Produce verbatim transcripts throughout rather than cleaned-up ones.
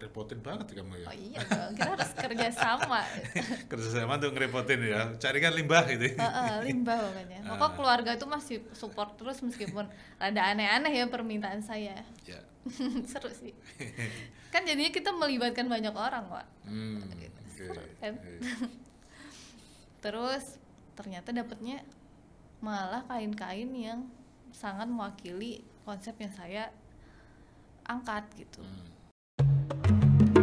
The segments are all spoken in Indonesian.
ngerepotin banget kamu ya. Oh iya dong, kita harus kerja sama. Kerja sama tuh ngerepotin ya, carikan limbah gitu. Uh, uh, limbah pokoknya. Maka Ah. keluarga itu masih support terus meskipun rada aneh-aneh ya permintaan saya. Ya. Seru sih. Kan jadinya kita melibatkan banyak orang, Pak. Hmm, Seru oke. kan? Oke. Terus ternyata dapatnya malah kain-kain yang sangat mewakili konsep yang saya angkat gitu. Hmm.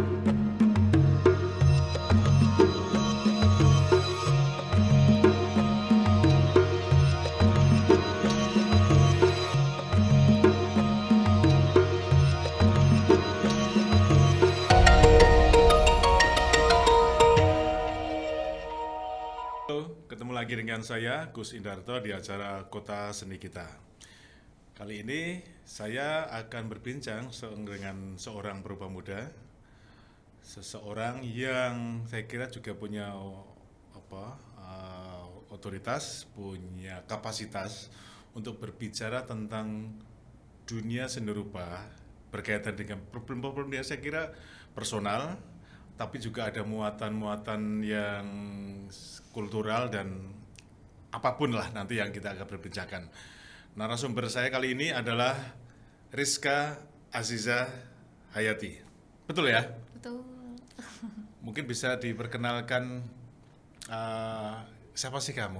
Halo, ketemu lagi dengan saya Gus Indarto di acara Kota Seni Kita. Kali ini saya akan berbincang se- dengan seorang perubah muda, seseorang yang saya kira juga punya apa uh, otoritas, punya kapasitas untuk berbicara tentang dunia seni rupa berkaitan dengan problem-problem yang saya kira personal, tapi juga ada muatan-muatan yang kultural dan apapun lah nanti yang kita akan berbincangkan. Narasumber saya kali ini adalah Rizka Aziza Hayati. Betul ya? Betul. Mungkin bisa diperkenalkan uh, siapa sih kamu?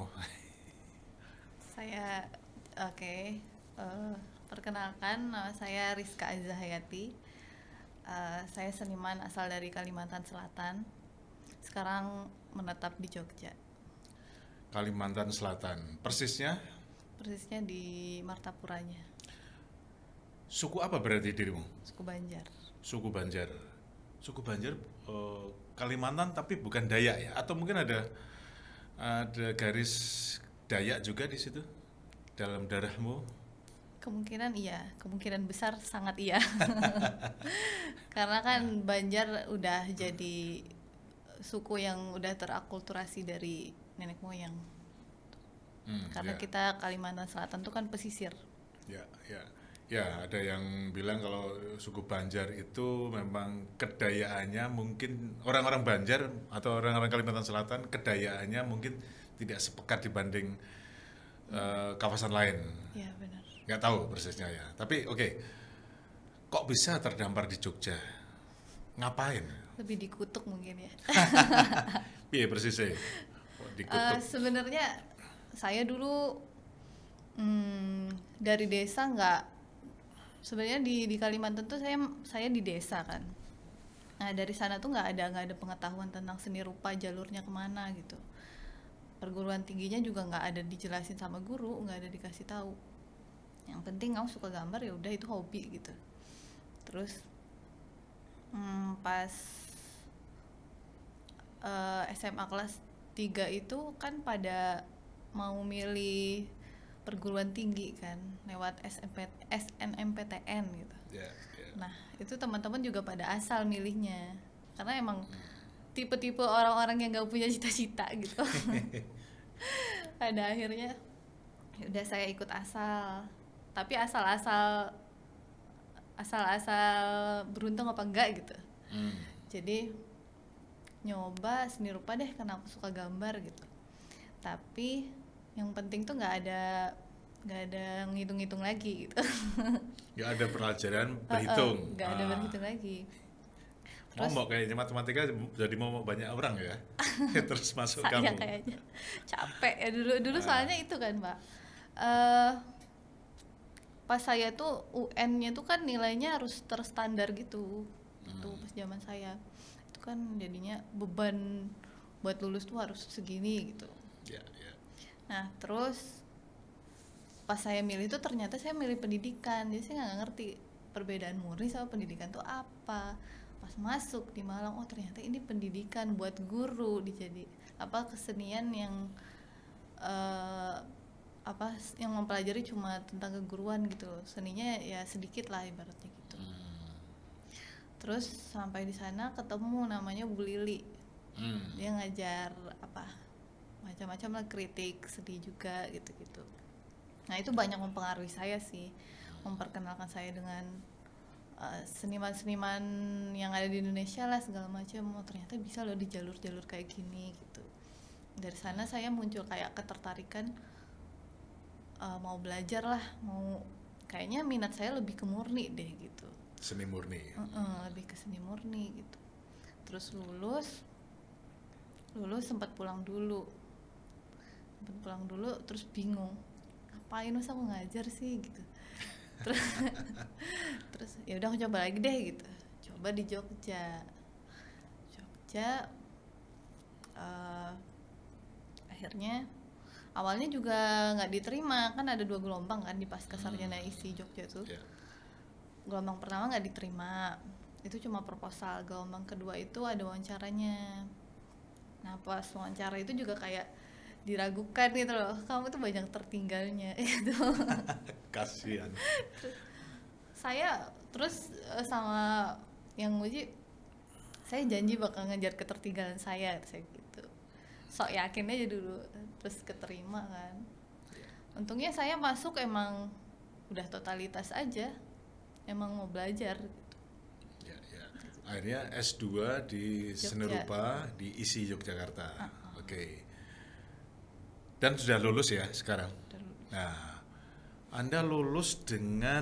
Saya oke. eh, perkenalkan, nama saya Rizka Aziza Hayati. Eh, saya seniman asal dari Kalimantan Selatan. Sekarang menetap di Jogja. Kalimantan Selatan. Persisnya? Persisnya di Martapuranya, Suku apa berarti dirimu? suku Banjar. Suku Banjar. Suku Banjar uh, Kalimantan tapi bukan Dayak ya? Atau mungkin ada ada garis Dayak juga di situ dalam darahmu? Kemungkinan iya, kemungkinan besar sangat iya. Karena kan Banjar udah jadi suku yang udah terakulturasi dari nenek moyang. Hmm, Karena ya. kita Kalimantan Selatan tuh kan pesisir. Ya, ya. Ya, ada yang bilang kalau suku Banjar itu memang kedayaannya mungkin orang-orang Banjar atau orang-orang Kalimantan Selatan kedayaannya mungkin tidak sepekat dibanding uh, kawasan lain. Iya benar. Nggak tahu persisnya ya. Tapi oke, kok bisa terdampar di Jogja? Ngapain? Lebih dikutuk mungkin ya. Iya persisnya. Kok Eh, dikutuk? sebenarnya saya dulu hmm, dari desa nggak. Sebenarnya di di Kalimantan tuh saya saya di desa kan. Nah dari sana tuh nggak ada nggak ada pengetahuan tentang seni rupa, jalurnya kemana gitu. Perguruan tingginya juga nggak ada dijelasin sama guru, nggak ada dikasih tahu. Yang penting kamu suka gambar ya udah itu hobi gitu. Terus hmm, pas eh, S M A kelas tiga itu kan pada mau milih perguruan tinggi kan lewat S N P, S N M P T N gitu. Ya, ya. Nah itu teman-teman juga pada asal milihnya karena emang tipe-tipe orang-orang yang gak punya cita-cita gitu. Pada akhirnya ya udah saya ikut asal, tapi asal-asal asal-asal beruntung apa enggak gitu. Hmm. Jadi nyoba seni rupa deh karena aku suka gambar gitu. Tapi yang penting tuh nggak ada nggak ada ngitung-ngitung lagi gitu. Nggak ada pelajaran berhitung. Nggak ada Ah. berhitung lagi. Terus- Momok kayaknya matematika jadi momok banyak orang ya. Terus masuk Saya kamu. kayaknya capek ya dulu dulu Ah. soalnya itu kan Pak. Eh pas saya tuh U N-nya tuh kan nilainya harus terstandar gitu. Tuh Hmm. pas zaman saya. Itu kan jadinya beban buat lulus tuh harus segini gitu. Ya, ya. Nah terus pas saya milih itu ternyata saya milih pendidikan, jadi saya nggak ngerti perbedaan murni sama pendidikan tuh apa. Pas masuk di Malang, oh ternyata ini pendidikan buat guru, dijadi apa kesenian yang eh, apa yang mempelajari cuma tentang keguruan gitu, seninya ya sedikit lah ibaratnya gitu. Hmm. Terus sampai di sana ketemu namanya Bu Lili, Hmm. dia ngajar apa macam-macam lah, kritik sedih juga gitu-gitu. Nah itu banyak mempengaruhi saya sih, memperkenalkan saya dengan uh, seniman-seniman yang ada di Indonesia lah segala macam. Oh ternyata bisa loh di jalur-jalur kayak gini gitu. Dari sana saya muncul kayak ketertarikan, uh, mau belajar lah, mau kayaknya minat saya lebih ke murni deh gitu. Seni murni. Uh-uh, lebih ke seni murni gitu. Terus lulus, lulus sempat pulang dulu, sempat pulang dulu, terus bingung, ngapain masa mau ngajar sih gitu. Terus, terus ya udah aku coba lagi deh gitu, coba di Jogja, Jogja, uh, akhirnya awalnya juga nggak diterima, kan ada dua gelombang kan di pasca sarjana I S I Jogja tuh. Yeah. Gelombang pertama nggak diterima, itu cuma proposal. Gelombang kedua itu ada wawancaranya. Nah pas wawancara itu juga kayak diragukan gitu loh, kamu tuh banyak tertinggalnya gitu. Kasihan. Saya terus sama yang nguji, saya janji bakal ngejar ketertinggalan saya, saya gitu. Sok yakin aja dulu, terus keterima kan. Untungnya saya masuk emang udah totalitas aja, emang mau belajar gitu. Ya, ya. Akhirnya S dua di Jogja. Seni Rupa di I S I Yogyakarta. Uh-uh. Oke. Dan sudah lulus ya sekarang. Udah lulus. Nah, Anda lulus dengan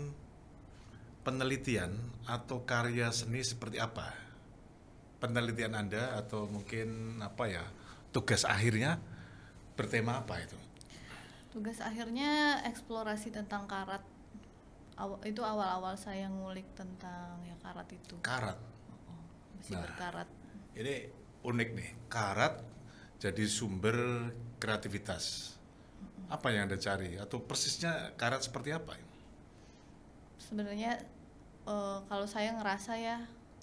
penelitian atau karya seni seperti apa? Penelitian Anda atau mungkin apa ya? Tugas akhirnya bertema apa itu? Tugas akhirnya eksplorasi tentang karat. Aw- itu awal-awal saya ngulik tentang ya karat itu. Karat. Oh, masih Nah. berkarat. Ini unik nih. Karat jadi sumber kreativitas. Apa yang Anda cari? Atau persisnya karat seperti apa? Sebenarnya eh, kalau saya ngerasa ya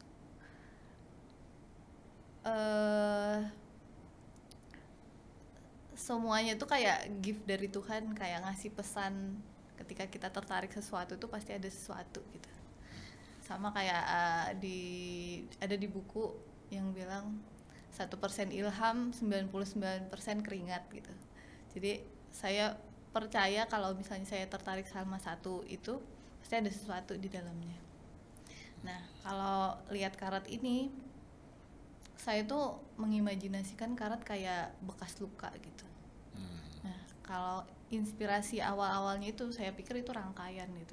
eh semuanya tuh kayak gift dari Tuhan, kayak ngasih pesan ketika kita tertarik sesuatu tuh pasti ada sesuatu gitu. Sama kayak eh, di ada di buku yang bilang satu persen ilham, sembilan puluh sembilan persen keringat gitu. Jadi saya percaya kalau misalnya saya tertarik sama satu itu pasti ada sesuatu di dalamnya. Nah kalau lihat karat ini, saya tuh mengimajinasikan karat kayak bekas luka gitu. Hmm. Nah kalau inspirasi awal-awalnya itu saya pikir itu rangkaian gitu.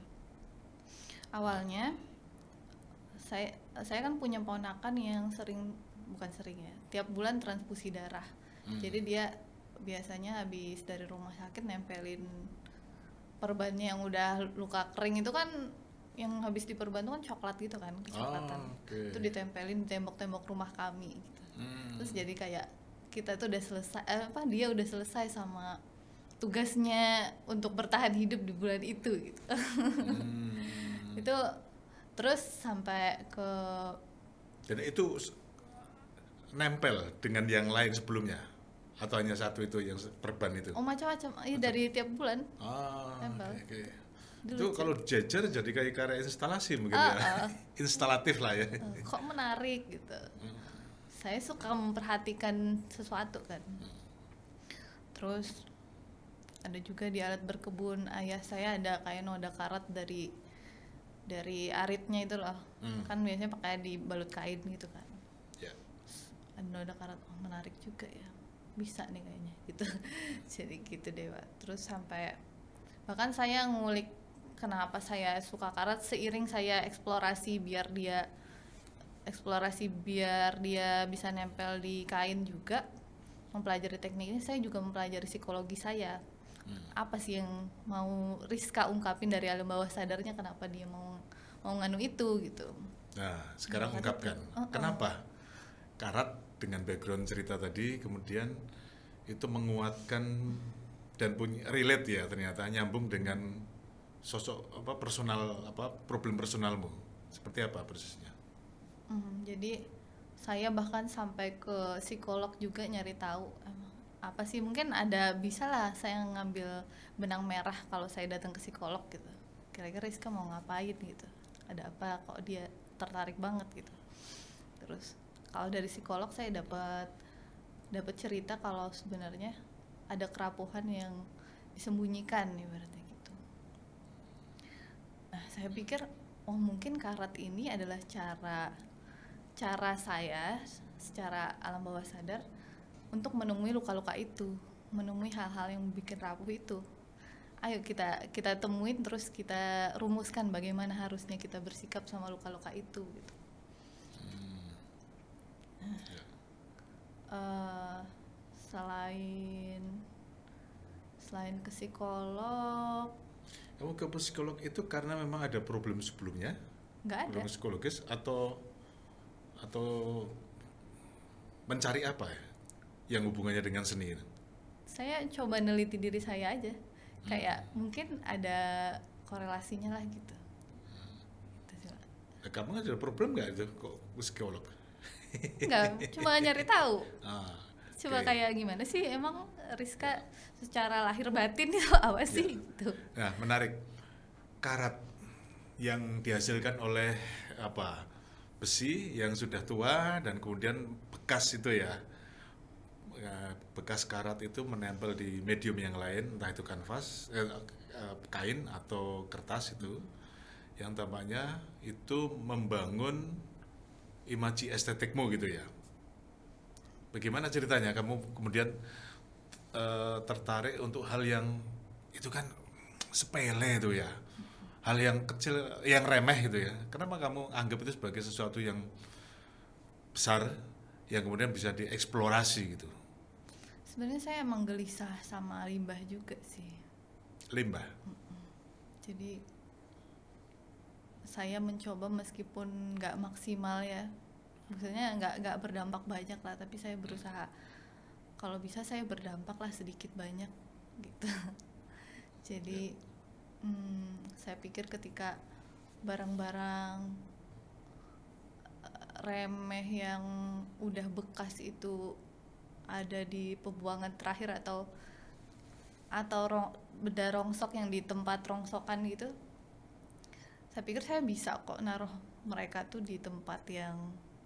Awalnya saya saya kan punya ponakan yang sering, bukan sering ya, tiap bulan transfusi darah. Hmm. Jadi dia biasanya habis dari rumah sakit nempelin perbannya yang udah luka kering itu kan, yang habis diperban itu kan coklat gitu kan, kecoklatan. Oh, okay. Itu ditempelin di tembok-tembok rumah kami gitu. Hmm. Terus jadi kayak kita tuh udah selesai, eh, apa dia udah selesai sama tugasnya untuk bertahan hidup di bulan itu gitu. Hmm. Itu terus sampai ke Dan itu s- nempel dengan yang lain sebelumnya atau hanya satu itu yang se- perban itu? oh macam-macam, iya dari tiap bulan. Ah, nempel. oke. oke. Dulu Itu cek. kalau jejer jadi kayak karya instalasi mungkin Ah, ya, ah. instalatif lah ya. Eh, kok menarik gitu. Saya suka memperhatikan sesuatu kan. Terus ada juga di alat berkebun ayah saya ada kayak noda karat dari dari aritnya itu loh. Hmm. Kan biasanya pakai dibalut kain gitu kan. Ya. Ada noda karat, oh menarik juga ya, bisa nih kayaknya gitu. Jadi gitu deh Pak. Terus sampai bahkan saya ngulik kenapa saya suka karat seiring saya eksplorasi biar dia eksplorasi biar dia bisa nempel di kain juga, mempelajari teknik ini saya juga mempelajari psikologi saya. Hmm. Apa sih yang mau Rizka ungkapin dari alam bawah sadarnya, kenapa dia mau mau nganu itu gitu. Nah, sekarang Nah, ungkapkan itu. Uh-uh. kenapa karat dengan background cerita tadi kemudian itu menguatkan dan punya relate ya, ternyata nyambung dengan sosok apa personal apa problem personalmu. Seperti apa persisnya? Hmm, jadi saya bahkan sampai ke psikolog juga nyari tahu emang apa sih, mungkin ada bisa lah saya ngambil benang merah kalau saya datang ke psikolog gitu. Kira-kira Rizka mau ngapain gitu? Ada apa kok dia tertarik banget gitu. Terus kalau dari psikolog saya dapat dapat cerita kalau sebenarnya ada kerapuhan yang disembunyikan ibaratnya gitu. Nah, saya pikir oh mungkin karat ini adalah cara cara saya secara alam bawah sadar untuk menemui luka-luka itu, menemui hal-hal yang bikin rapuh itu. Ayo kita kita temuin, terus kita rumuskan bagaimana harusnya kita bersikap sama luka-luka itu gitu. Hmm. Nah, Ya. uh, selain selain ke psikolog Kamu ke psikolog itu karena memang ada problem sebelumnya, nggak ada. problem psikologis, atau atau mencari apa ya yang hubungannya dengan seni? Saya coba neliti diri saya aja, kayak mungkin ada korelasinya lah gitu. Gitu sih, Pak. Eh, Kamu ada problem nggak itu kok ke psikolog? Nggak, cuma nyari tahu. Ah, Coba oke. kayak gimana sih emang Rizka secara lahir batin itu apa sih Ya. gitu. Nah, menarik. Karat yang dihasilkan oleh apa? Besi yang sudah tua dan kemudian bekas itu ya. Ya, bekas karat itu menempel di medium yang lain, entah itu kanvas, eh, eh, kain atau kertas itu, yang tampaknya itu membangun imaji estetikmu gitu ya. Bagaimana ceritanya kamu kemudian eh, tertarik untuk hal yang itu kan sepele itu ya, hal yang kecil, yang remeh gitu ya. Kenapa kamu anggap itu sebagai sesuatu yang besar yang kemudian bisa dieksplorasi gitu? Sebenarnya saya emang gelisah sama limbah juga sih. Limbah. Jadi saya mencoba meskipun nggak maksimal ya, maksudnya nggak nggak berdampak banyak lah, tapi saya berusaha kalau bisa saya berdampak lah sedikit banyak gitu. Jadi hmm, saya pikir ketika barang-barang eh, remeh yang udah bekas itu ada di pembuangan terakhir atau atau rong, benda rongsok yang di tempat rongsokan gitu, saya pikir saya bisa kok naruh mereka tuh di tempat yang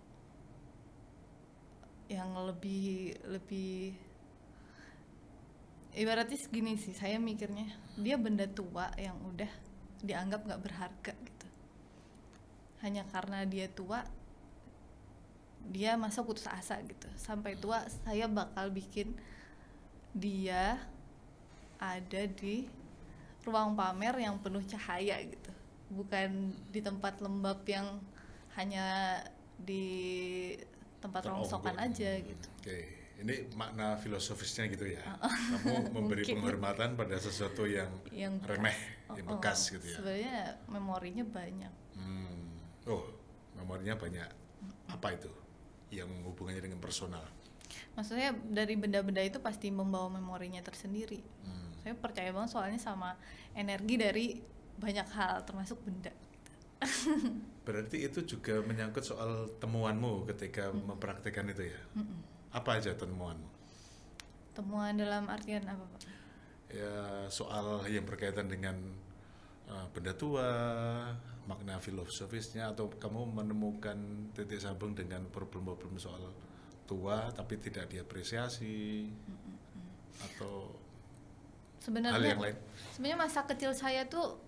yang lebih lebih ibaratnya segini sih, saya mikirnya dia benda tua yang udah dianggap nggak berharga gitu, hanya karena dia tua dia masa putus asa gitu, sampai tua saya bakal bikin dia ada di ruang pamer yang penuh cahaya gitu, bukan di tempat lembab yang hanya di tempat rongsokan Teronggok. aja gitu. Oke, ini makna filosofisnya gitu ya. Kamu memberi Mungkin. penghormatan pada sesuatu yang, Yang bekas. remeh, yang Oh, oh. bekas gitu ya. Sebenarnya memorinya banyak. Hmm. Oh, memorinya banyak. Apa itu? Yang hubungannya dengan personal. Maksudnya dari benda-benda itu pasti membawa memorinya tersendiri. Hmm. Saya percaya banget soalnya sama energi dari banyak hal termasuk benda. Berarti itu juga menyangkut soal temuanmu ketika mempraktikkan itu ya. Mm-mm. Apa aja temuanmu? Temuan dalam artian apa, Pak? Ya, soal yang berkaitan dengan uh, benda tua, makna filosofisnya, atau kamu menemukan titik sambung dengan problem-problem soal tua tapi tidak diapresiasi, atau hal Sebenarnya yang lain? sebenarnya masa kecil saya tuh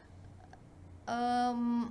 em,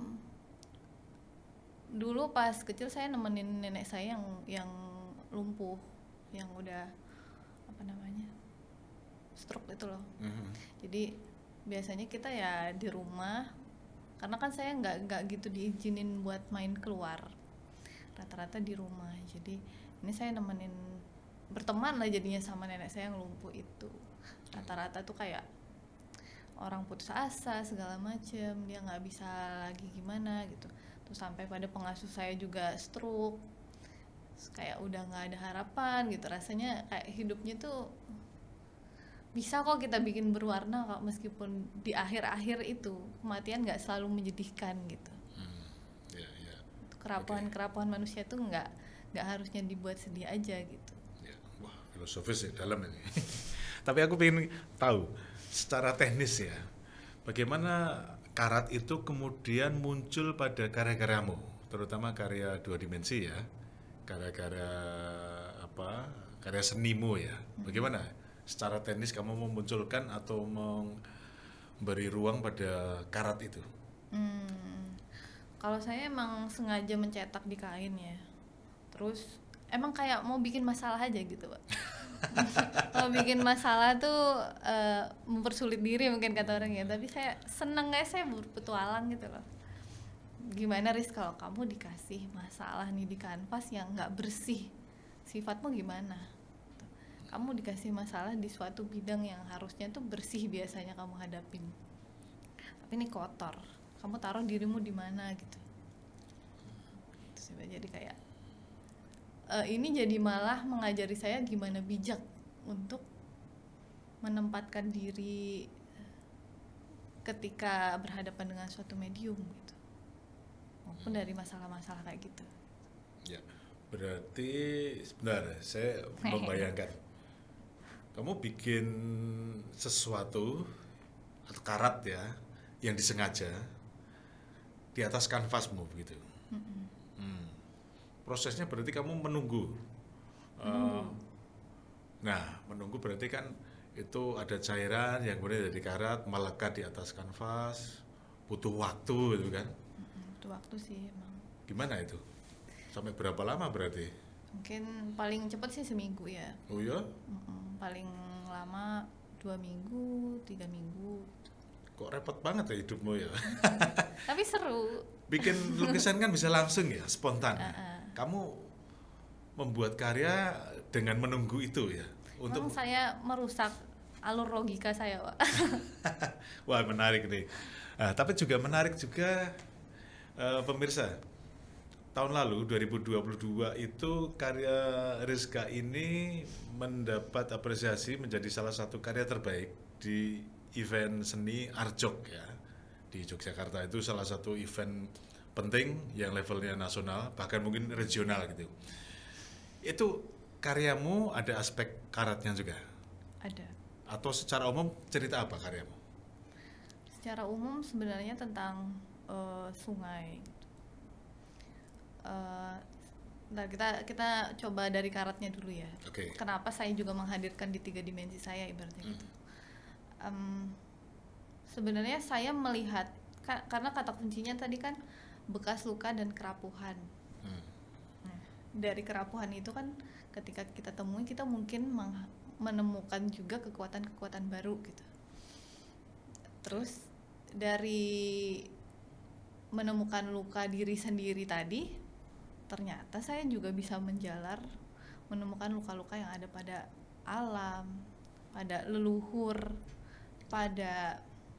dulu pas kecil saya nemenin nenek saya yang yang lumpuh, yang udah apa namanya stroke itu loh. Mhm. Jadi biasanya kita ya di rumah, karena kan saya nggak nggak gitu diizinin buat main keluar, rata-rata di rumah. Jadi ini saya nemenin, berteman lah jadinya sama nenek saya yang lumpuh itu. Rata-rata tuh kayak orang putus asa segala macem, dia nggak bisa lagi gimana gitu. Terus sampai pada pengasuh saya juga stroke. Terus kayak udah nggak ada harapan gitu, rasanya kayak hidupnya tuh bisa kok kita bikin berwarna kok, meskipun di akhir-akhir itu kematian nggak selalu menyedihkan gitu. Hmm. Ya, ya, Kerapuhan-kerapuhan manusia tuh nggak nggak harusnya dibuat sedih aja gitu. ya. Wah, filosofis ya dalam ini. Tapi aku pengen tahu secara teknis ya, bagaimana karat itu kemudian muncul pada karya-karyamu, terutama karya dua dimensi ya, karya-karya apa, karya senimu ya. Bagaimana secara teknis kamu memunculkan atau memberi ruang pada karat itu? Hmm, Kalau saya emang sengaja mencetak di kain ya. Terus emang kayak mau bikin masalah aja gitu, Pak. Mau bikin masalah tuh uh, mempersulit diri mungkin kata orang ya. Tapi saya seneng guys, saya berpetualang gitu loh. Gimana Riz kalau kamu dikasih masalah nih di kanvas yang nggak bersih, sifatmu gimana? Kamu dikasih masalah di suatu bidang yang harusnya tuh bersih biasanya kamu hadapin, tapi ini kotor, kamu taruh dirimu di mana gitu. Terus jadi kayak uh, ini jadi malah mengajari saya gimana bijak untuk menempatkan diri ketika berhadapan dengan suatu medium gitu, maupun dari masalah-masalah kayak gitu. Ya, berarti sebenarnya saya membayangkan kamu bikin sesuatu atau karat ya yang disengaja di atas kanvasmu begitu. Mm-hmm. Hmm. Prosesnya berarti kamu menunggu. menunggu. Uh, nah, menunggu berarti kan itu ada cairan yang kemudian dari karat melekat di atas kanvas, butuh waktu gitu kan? Mm-hmm, butuh waktu sih emang. Gimana itu? Sampai berapa lama berarti? Mungkin paling cepat sih seminggu ya. Oh ya? Mm-mm, paling lama dua minggu, tiga minggu. Kok repot banget ya hidupmu ya? Tapi seru. Bikin lukisan kan bisa langsung ya, spontan. Uh-uh. Kamu membuat karya dengan menunggu itu ya? Untuk Memang saya merusak alur logika saya, Pak. Wah, menarik nih. Nah, tapi juga menarik juga uh, pemirsa. Tahun lalu dua ribu dua puluh dua itu karya Rizka ini mendapat apresiasi menjadi salah satu karya terbaik di event seni Arjok ya di Yogyakarta. Itu salah satu event penting yang levelnya nasional bahkan mungkin regional gitu. Itu karyamu ada aspek karatnya juga? Ada. Atau secara umum cerita apa karyamu? Secara umum sebenarnya tentang uh, sungai. Uh, nah kita kita coba dari karatnya dulu ya. Okay. Kenapa saya juga menghadirkan di tiga dimensi saya ibaratnya hmm. gitu. Um, sebenarnya saya melihat ka, karena kata kuncinya tadi kan bekas luka dan kerapuhan. Hmm. Nah, dari kerapuhan itu kan ketika kita temui kita mungkin meng, menemukan juga kekuatan-kekuatan baru gitu. Terus dari menemukan luka diri sendiri tadi, ternyata saya juga bisa menjalar menemukan luka-luka yang ada pada alam, pada leluhur, pada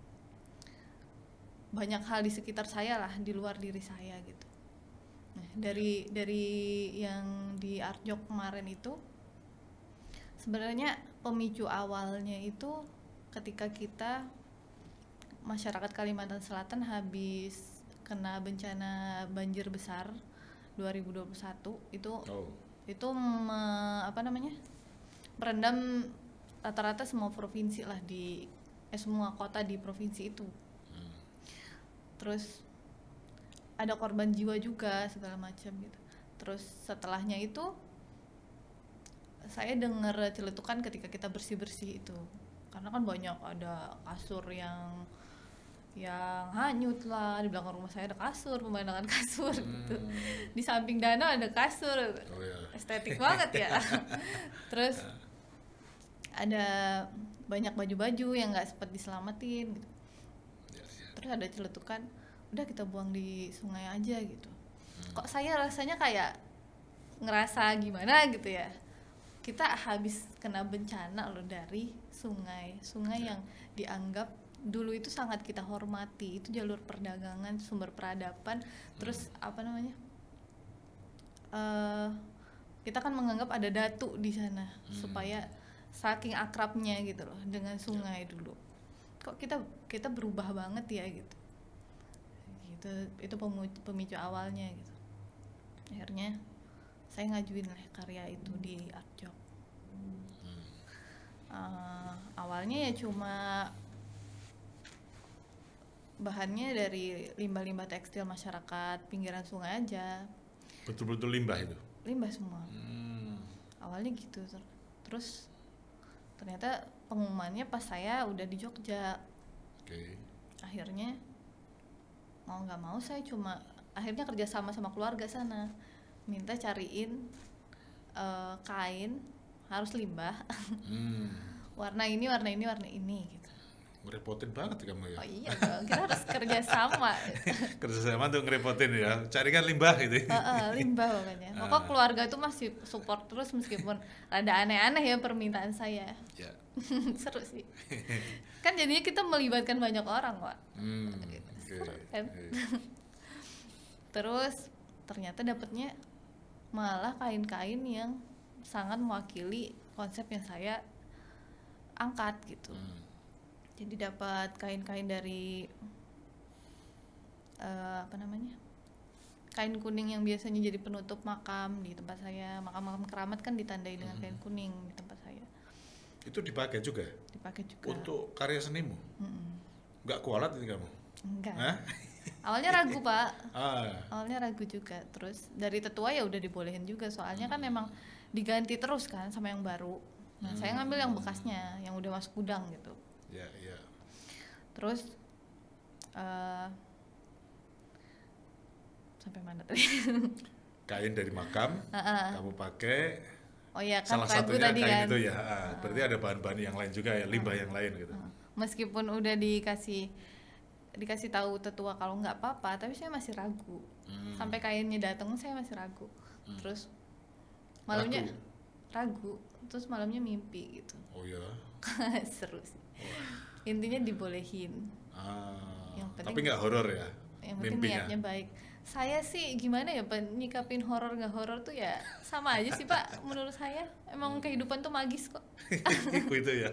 banyak hal di sekitar saya lah, di luar diri saya gitu. Nah, dari dari yang di Arjok kemarin itu sebenarnya pemicu awalnya itu ketika kita masyarakat Kalimantan Selatan habis kena bencana banjir besar dua ribu dua puluh satu itu oh. itu me, apa namanya merendam rata-rata semua provinsi lah di eh, semua kota di provinsi itu. Hmm. Terus ada korban jiwa juga segala macam gitu. Terus setelahnya itu saya dengar celetukan ketika kita bersih-bersih itu, karena kan banyak ada kasur yang yang hanyut lah, di belakang rumah saya ada kasur, pemandangan kasur hmm. gitu. Di samping danau ada kasur, oh, yeah. Estetik banget ya. Terus ada banyak baju-baju yang nggak sempat diselamatin gitu. Yeah, yeah. Terus ada celetukan, udah kita buang di sungai aja gitu. Hmm. Kok saya rasanya kayak ngerasa gimana gitu ya. Kita habis kena bencana loh dari sungai, sungai yeah. yang dianggap dulu itu sangat kita hormati, itu jalur perdagangan, sumber peradaban. Terus hmm. apa namanya uh, kita kan menganggap ada datu di sana hmm. supaya saking akrabnya gitu loh dengan sungai dulu. Kok kita kita berubah banget ya gitu. Gitu itu pemicu, pemicu awalnya gitu. Akhirnya saya ngajuin lah karya itu di Arjok. Uh, awalnya ya cuma bahannya dari limbah-limbah tekstil masyarakat pinggiran sungai aja. Betul-betul limbah itu? Limbah semua. Hmm. Awalnya gitu. Terus ternyata pengumumannya pas saya udah di Jogja. Oke. Okay. Akhirnya mau nggak mau saya cuma akhirnya kerja sama sama keluarga sana, minta cariin uh, kain harus limbah Hmm. warna ini warna ini warna ini gitu. Ngerepotin banget ya kamu ya. Oh iya dong, kita harus kerja sama. Kerja sama tuh ngerepotin ya. Carikan limbah gitu. Uh, uh, limbah pokoknya. Maka Ah. keluarga itu masih support terus meskipun rada aneh-aneh ya permintaan saya. Ya. Seru sih. Kan jadinya kita melibatkan banyak orang, Pak. Hmm. Seru Oke. kan? Oke. Terus ternyata dapatnya malah kain-kain yang sangat mewakili konsep yang saya angkat gitu. Hmm. Jadi dapat kain-kain dari eh, apa namanya? Kain kuning yang biasanya jadi penutup makam di tempat saya. Makam-makam keramat kan ditandai dengan kain kuning di tempat saya. Itu dipakai juga Dipakai juga. untuk karya senimu. Mm-mm. Nggak kualat ini kamu? Enggak. Hah? Awalnya ragu, Pak. Ah. Awalnya ragu juga. Terus dari tetua ya udah dibolehin juga. Soalnya kan memang diganti terus kan sama yang baru. Nah, saya ngambil yang bekasnya, yang udah masuk gudang gitu. Ya, ya. Terus eh sampai mana tadi? Kain dari makam, kamu pakai. Oh iya kan Salah ragu satunya tadi kain kan. itu ya. Ah, berarti ada bahan-bahan yang lain juga ya, limbah yang lain gitu. Meskipun udah dikasih dikasih tahu tetua kalau nggak apa-apa, tapi saya masih ragu. Hmm. Sampai kainnya datang saya masih ragu. Terus malamnya ragu. Terus malamnya mimpi gitu. Oh ya. Seru sih. Intinya dibolehin. Ah. Yang penting- Tapi nggak horor ya. Yang penting Mimpinya. niatnya baik. Saya sih gimana ya Pak, nyikapin horor nggak horor tuh ya sama aja sih Pak menurut saya. Emang kehidupan tuh magis kok. Itu ya.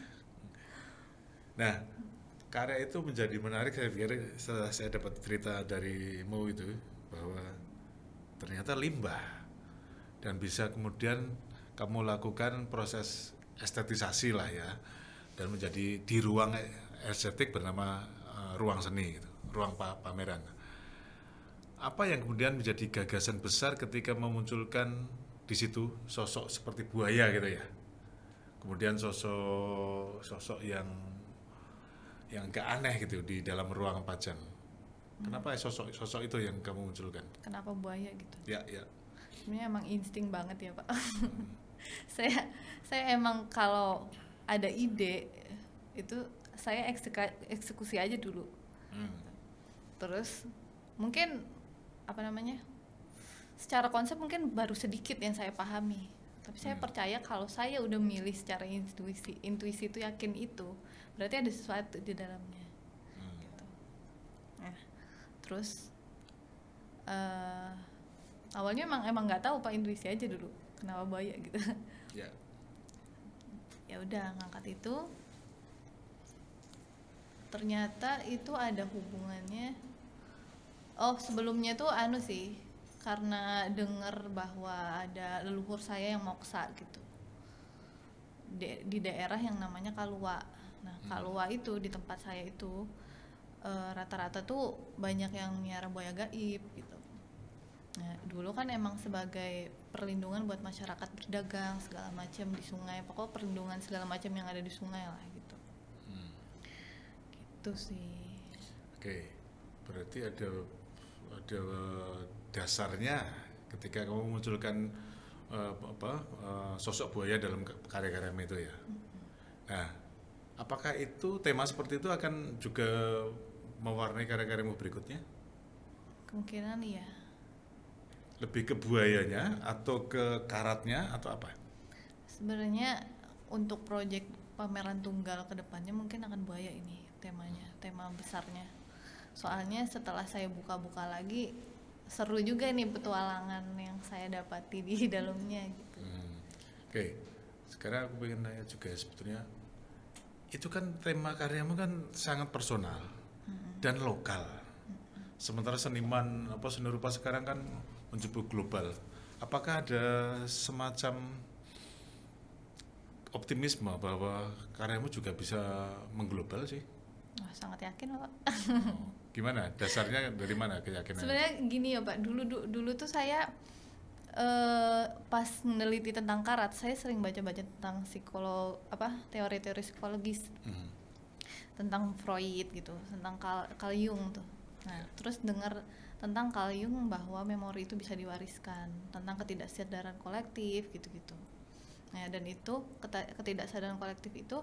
Nah, karya itu menjadi menarik saya pikir setelah saya dapat cerita darimu itu bahwa ternyata limbah dan bisa kemudian kamu lakukan proses estetisasi lah ya dan menjadi di ruang estetik bernama uh, ruang seni gitu, ruang pa- pameran. Apa yang kemudian menjadi gagasan besar ketika memunculkan di situ sosok seperti buaya gitu ya? Kemudian sosok sosok yang yang gak aneh gitu di dalam ruang pajang. Kenapa sosok sosok itu yang kamu munculkan? Kenapa buaya gitu? Ya, ya. Sebenarnya emang insting banget ya Pak. saya saya emang kalau ada ide itu saya ekseka- eksekusi aja dulu. Hmm. Terus mungkin apa namanya? Secara konsep mungkin baru sedikit yang saya pahami. Tapi saya Hmm. percaya kalau saya udah milih secara intuisi, intuisi itu yakin itu, berarti ada sesuatu di dalamnya. Hmm. Gitu. Nah, terus eh, awalnya emang emang nggak tahu Pak, intuisi aja dulu kenapa buaya gitu. Ya. Ya udah ngangkat itu, ternyata itu ada hubungannya. Oh sebelumnya tuh anu sih, karena dengar bahwa ada leluhur saya yang moksa gitu di, di daerah yang namanya Kalua. Nah Kalua itu di tempat saya itu eh, rata-rata tuh banyak yang miara buaya gaib gitu. Nah dulu kan emang sebagai perlindungan buat masyarakat berdagang segala macam di sungai, pokoknya perlindungan segala macam yang ada di sungai lah gitu. Hmm. Gitu sih. Oke. Berarti ada ada dasarnya ketika kamu memunculkan uh, apa uh, sosok buaya dalam karya-karyamu itu ya. Nah, apakah itu tema seperti itu akan juga mewarnai karya-karyamu berikutnya? Kemungkinan iya. Lebih ke buayanya atau ke karatnya atau apa? Sebenarnya untuk proyek pameran tunggal ke depannya mungkin akan buaya ini temanya, tema besarnya. Soalnya setelah saya buka-buka lagi seru juga nih petualangan yang saya dapati di dalamnya gitu. Hmm. Oke, sekarang aku pengen nanya juga sebetulnya itu kan tema karyamu kan sangat personal Hmm. dan lokal. Sementara seniman apa seni rupa sekarang kan menjemput global. Apakah ada semacam optimisme bahwa karyamu juga bisa mengglobal sih? Wah, sangat yakin Pak. Oh, gimana? Dasarnya dari mana keyakinan? Sebenarnya gini ya Pak, dulu dulu, dulu tuh saya eh, pas meneliti tentang karat, saya sering baca-baca tentang psikolog apa teori-teori psikologis. Hmm. Tentang Freud gitu, tentang Carl, Carl Jung tuh. Nah, terus dengar tentang Carl Jung bahwa memori itu bisa diwariskan, tentang ketidaksadaran kolektif gitu-gitu. Nah, dan itu ketidaksadaran kolektif itu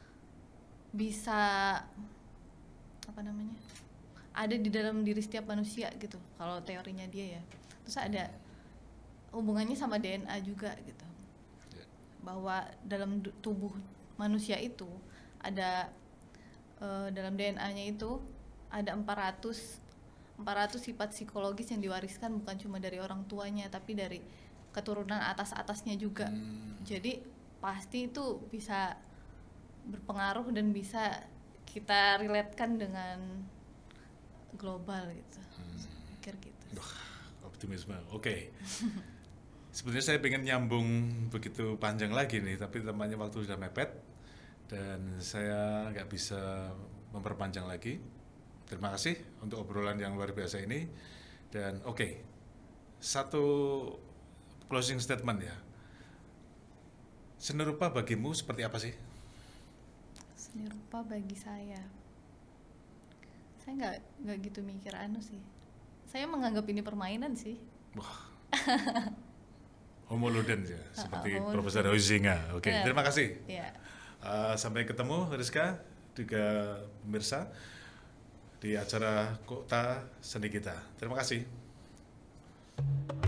bisa apa namanya? ada di dalam diri setiap manusia gitu kalau teorinya dia ya. Terus ada hubungannya sama D N A juga gitu. Bahwa dalam tubuh manusia itu ada uh, dalam D N A-nya itu ada empat ratus sifat psikologis yang diwariskan bukan cuma dari orang tuanya tapi dari keturunan atas-atasnya juga. Hmm. Jadi pasti itu bisa berpengaruh dan bisa kita relatekan dengan global gitu. Hmm. Pikir gitu. Duh, optimisme. Oke. Okay. Sebenarnya saya pengen nyambung begitu panjang lagi nih, tapi tampaknya waktu sudah mepet dan saya nggak bisa memperpanjang lagi. Terima kasih untuk obrolan yang luar biasa ini. Dan oke, okay, satu closing statement ya. Seni rupa bagimu seperti apa sih? Seni rupa bagi saya, saya nggak nggak gitu mikir anu sih. Saya menganggap ini permainan sih. Wah. Homo ludens ya, seperti uh, Profesor Huizinga. Oke, okay, terima kasih. Yeah. Uh, sampai ketemu Rizka, juga pemirsa di acara Kota Seni Kita. Terima kasih.